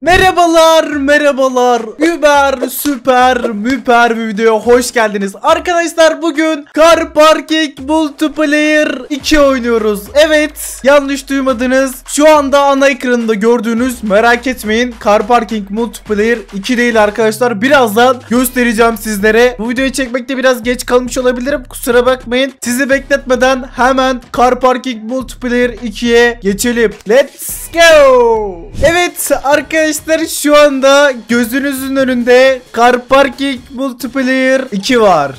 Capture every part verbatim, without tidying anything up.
Merhabalar merhabalar Über süper müper bir videoya hoş geldiniz. Arkadaşlar bugün Car Parking Multiplayer iki oynuyoruz. Evet, yanlış duymadınız. Şu anda ana ekranında gördüğünüz, merak etmeyin, Car Parking Multiplayer iki değil arkadaşlar. Birazdan göstereceğim sizlere. Bu videoyu çekmekte biraz geç kalmış olabilirim, kusura bakmayın. Sizi bekletmeden hemen Car Parking Multiplayer ikiye geçelim. Let's go. Evet arkadaşlar, şu anda gözünüzün önünde Car Parking Multiplayer iki var.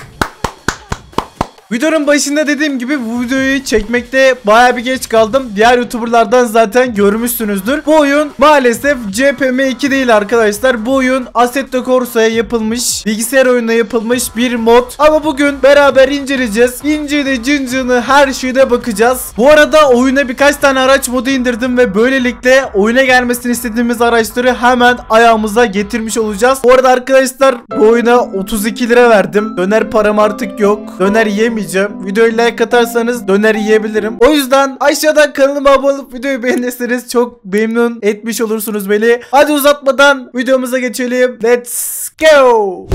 Videonun başında dediğim gibi bu videoyu çekmekte baya bir geç kaldım. Diğer YouTuber'lardan zaten görmüşsünüzdür. Bu oyun maalesef C P M iki değil arkadaşlar. Bu oyun Assetto Corsa'ya yapılmış, bilgisayar oyununa yapılmış bir mod. Ama bugün beraber inceleyeceğiz. İncini cincini her şeyde bakacağız. Bu arada oyuna birkaç tane araç modu indirdim ve böylelikle oyuna gelmesini istediğimiz araçları hemen ayağımıza getirmiş olacağız. Bu arada arkadaşlar, bu oyuna otuz iki lira verdim. Döner param artık yok. Döner yemeyeceğim. Videoyu like atarsanız döner yiyebilirim. O yüzden aşağıdan kanalıma abone olup videoyu beğenirseniz çok memnun etmiş olursunuz beni. Hadi uzatmadan videomuza geçelim. Let's go.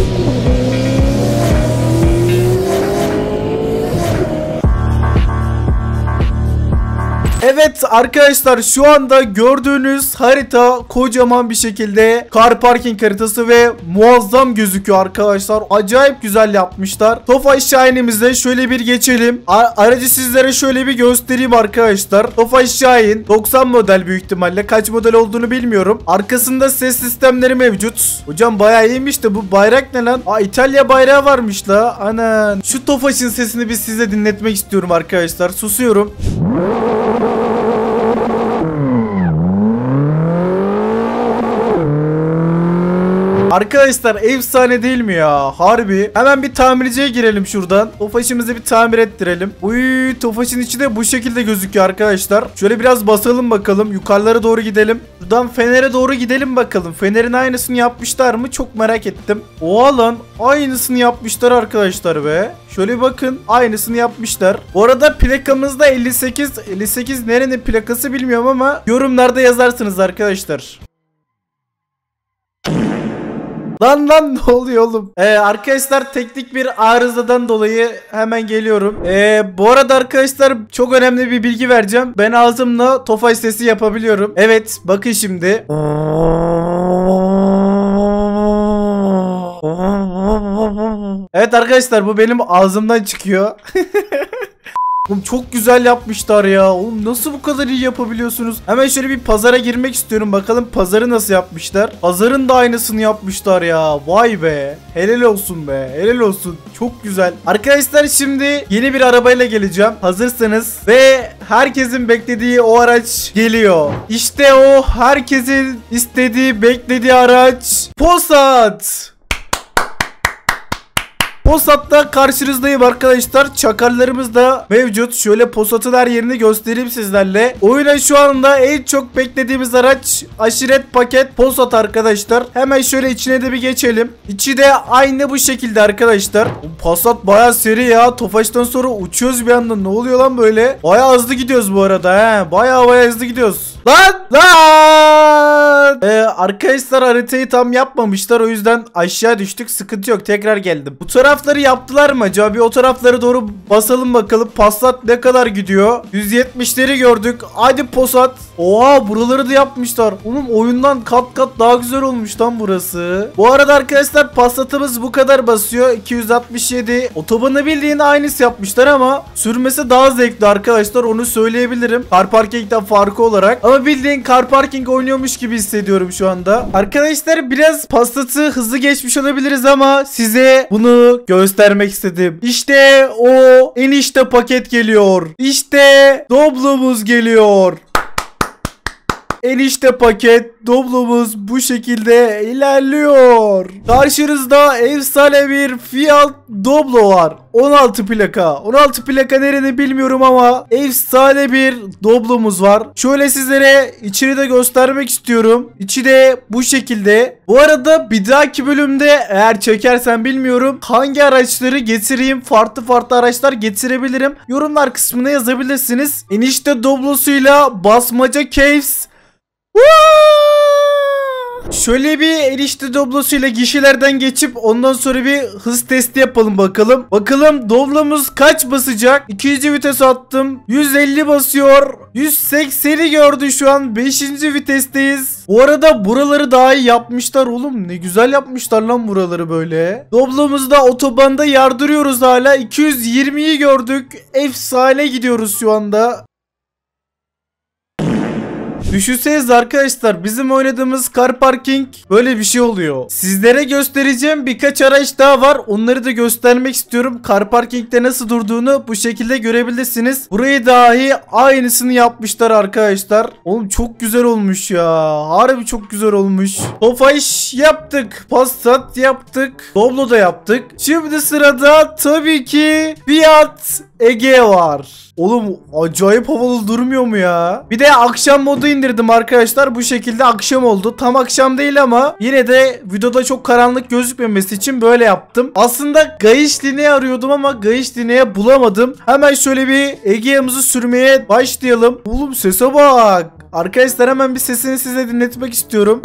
Evet arkadaşlar, şu anda gördüğünüz harita kocaman bir şekilde car parking haritası ve muazzam gözüküyor arkadaşlar. Acayip güzel yapmışlar. Tofaş Şahin'imize şöyle bir geçelim. A aracı sizlere şöyle bir göstereyim arkadaşlar. Tofaş Şahin doksan model, büyük ihtimalle kaç model olduğunu bilmiyorum. Arkasında ses sistemleri mevcut. Hocam bayağı iyiymiş de bu bayrak ne lan? Aa, İtalya bayrağı varmış la. Anan. Şu Tofaş'ın sesini bir size dinletmek istiyorum arkadaşlar. Susuyorum. Arkadaşlar efsane değil mi ya? Harbi. Hemen bir tamirciye girelim şuradan. Tofaş'ımızı bir tamir ettirelim. Uy, Tofaş'ın içi de bu şekilde gözüküyor arkadaşlar. Şöyle biraz basalım bakalım. Yukarılara doğru gidelim. Buradan Fener'e doğru gidelim bakalım. Fener'in aynısını yapmışlar mı? Çok merak ettim. Oha lan. Aynısını yapmışlar arkadaşlar be. Şöyle bakın. Aynısını yapmışlar. Bu arada plakamızda elli sekiz. elli sekiz nerenin plakası bilmiyorum ama yorumlarda yazarsınız arkadaşlar. Lan lan ne oluyor oğlum? Ee, arkadaşlar teknik bir arızadan dolayı hemen geliyorum. Ee, bu arada arkadaşlar çok önemli bir bilgi vereceğim. Ben ağzımla Tofaş sesi yapabiliyorum. Evet, bakın şimdi. Evet arkadaşlar, bu benim ağzımdan çıkıyor. Oğlum çok güzel yapmışlar ya. Oğlum nasıl bu kadar iyi yapabiliyorsunuz? Hemen şöyle bir pazara girmek istiyorum. Bakalım pazarı nasıl yapmışlar. Pazarın da aynısını yapmışlar ya. Vay be. Helal olsun be. Helal olsun. Çok güzel. Arkadaşlar şimdi yeni bir arabayla geleceğim. Hazırsanız. Ve herkesin beklediği o araç geliyor. İşte o herkesin istediği, beklediği araç. Passat. Passat'ta karşınızdayım arkadaşlar. Çakarlarımız da mevcut. Şöyle Passat'ın her yerini göstereyim sizlerle. Oyuna şu anda en çok beklediğimiz araç aşiret paket Passat arkadaşlar. Hemen şöyle içine de bir geçelim. İçi de aynı bu şekilde arkadaşlar. Passat baya seri ya. Tofaş'tan sonra uçuyoruz bir anda. Ne oluyor lan böyle? Baya hızlı gidiyoruz bu arada he. Baya baya hızlı gidiyoruz. Lan lan. Ee, arkadaşlar haritayı tam yapmamışlar. O yüzden aşağı düştük. Sıkıntı yok. Tekrar geldim. Bu tarafları yaptılar mı acaba? Bir o taraflara doğru basalım bakalım. Passat ne kadar gidiyor? yüz yetmişleri gördük. Hadi Passat. Oha, buraları da yapmışlar. Oğlum oyundan kat kat daha güzel olmuş lan burası. Bu arada arkadaşlar Passat'ımız bu kadar basıyor. iki yüz altmış yedi. Otobanı bildiğin aynısı yapmışlar ama sürmesi daha zevkli arkadaşlar. Onu söyleyebilirim. Car Parking'den farkı olarak. Ama bildiğin Car Parking oynuyormuş gibi hissediyorum şu anda. Arkadaşlar biraz Passat'ı hızlı geçmiş olabiliriz ama size bunu göstermek istedim. İşte o enişte paket geliyor. İşte Doblo'muz geliyor. Enişte paket Doblo'muz bu şekilde ilerliyor. Karşınızda efsane bir Fiat Doblo var. on altı plaka. on altı plaka nerenin bilmiyorum ama efsane bir Doblo'muz var. Şöyle sizlere içini de göstermek istiyorum. İçi de bu şekilde. Bu arada bir dahaki bölümde eğer çekersen bilmiyorum hangi araçları getireyim. Farklı farklı araçlar getirebilirim. Yorumlar kısmına yazabilirsiniz. Enişte Doblo'suyla basmaca caves. Woo! şöyle bir erişte doblosuyla gişelerden geçip ondan sonra bir hız testi yapalım bakalım. Bakalım doblomuz kaç basacak? ikinci vites attım. yüz elli basıyor. yüz sekseni gördü şu an. beşinci vitesteyiz. Bu arada buraları daha iyi yapmışlar oğlum. Ne güzel yapmışlar lan buraları böyle. Doblomuzda otobanda yardırıyoruz hala. iki yüz yirmiyi gördük. Efsane gidiyoruz şu anda. Düşünsenize arkadaşlar, bizim oynadığımız car parking böyle bir şey oluyor. Sizlere göstereceğim birkaç araç daha var. Onları da göstermek istiyorum. Car parkingde nasıl durduğunu bu şekilde görebilirsiniz. Burayı dahi aynısını yapmışlar arkadaşlar. Oğlum çok güzel olmuş ya. Harbi çok güzel olmuş. Tofaş yaptık. Passat yaptık. Doblo da yaptık. Şimdi sırada tabii ki Fiat Ege var. Oğlum acayip havalı durmuyor mu ya? Bir de akşam modu indirdim arkadaşlar. Bu şekilde akşam oldu. Tam akşam değil ama yine de videoda çok karanlık gözükmemesi için böyle yaptım. Aslında Gayiş Line'yi arıyordum ama Gayiş Line'yi bulamadım. Hemen şöyle bir Egea'mızı sürmeye başlayalım. Oğlum sese bak. Arkadaşlar hemen bir sesini size dinletmek istiyorum.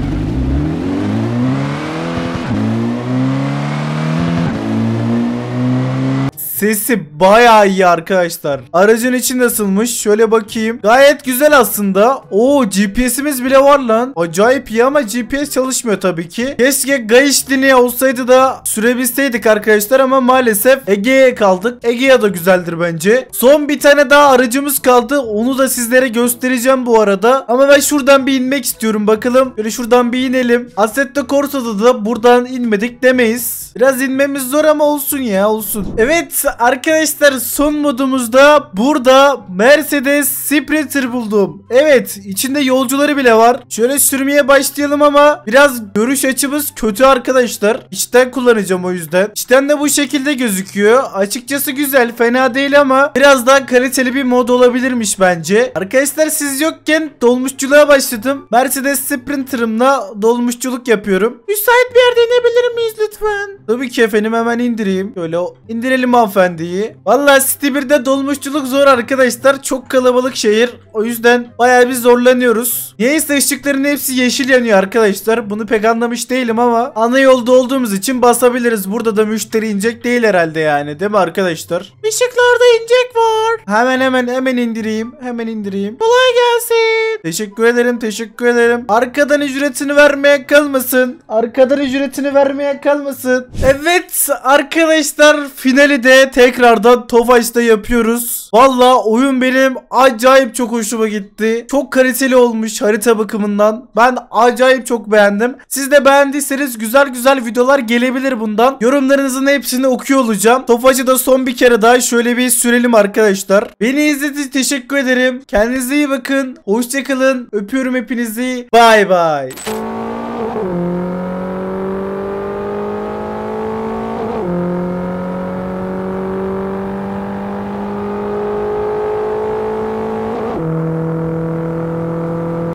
Sesi bayağı iyi arkadaşlar. Aracın içi nasılmış? Şöyle bakayım. Gayet güzel aslında. Oo, G P S'imiz bile var lan. Acayip iyi ama G P S çalışmıyor tabii ki. Keşke Gayiş Line'ye olsaydı da sürebilseydik arkadaşlar ama maalesef Ege'ye kaldık. Egea da güzeldir bence. Son bir tane daha aracımız kaldı. Onu da sizlere göstereceğim bu arada. Ama ben şuradan bir inmek istiyorum bakalım. Böyle şuradan bir inelim. Assetto Corsa'da da buradan inmedik demeyiz. Biraz inmemiz zor ama olsun ya, olsun. Evet arkadaşlar, son modumuzda burada Mercedes Sprinter buldum. Evet, içinde yolcuları bile var. Şöyle sürmeye başlayalım ama biraz görüş açımız kötü arkadaşlar. İçten kullanacağım o yüzden. İçten de bu şekilde gözüküyor. Açıkçası güzel, fena değil ama biraz daha kaliteli bir mod olabilirmiş bence. Arkadaşlar siz yokken dolmuşçuluğa başladım. Mercedes Sprinter'ımla dolmuşçuluk yapıyorum. Müsait bir yerde inebilir miyiz lütfen? Tabii ki efendim, hemen indireyim. Şöyle indirelim hanımefendiyi. Vallahi City birde dolmuşçuluk zor arkadaşlar. Çok kalabalık şehir. O yüzden bayağı bir zorlanıyoruz. Niyeyse ışıkların hepsi yeşil yanıyor arkadaşlar. Bunu pek anlamış değilim ama ana yolda olduğumuz için basabiliriz. Burada da müşteri inecek değil herhalde yani. Değil mi arkadaşlar? Işıklarda inecek var. Hemen hemen hemen indireyim. Hemen indireyim. Kolay gelsin. Teşekkür ederim. Teşekkür ederim. Arkadan ücretini vermeye kalmasın. Arkadan ücretini vermeye kalmasın. Evet arkadaşlar, finali de tekrardan Tofaş'ta yapıyoruz. Valla oyun benim acayip çok hoşuma gitti. Çok kaliteli olmuş harita bakımından. Ben acayip çok beğendim. Siz de beğendiyseniz güzel güzel videolar gelebilir bundan. Yorumlarınızın hepsini okuyor olacağım. Tofaş'ı da son bir kere daha şöyle bir sürelim arkadaşlar. Beni izlediğiniz için teşekkür ederim. Kendinize iyi bakın. Hoşçakalın. Öpüyorum hepinizi. Bay bay.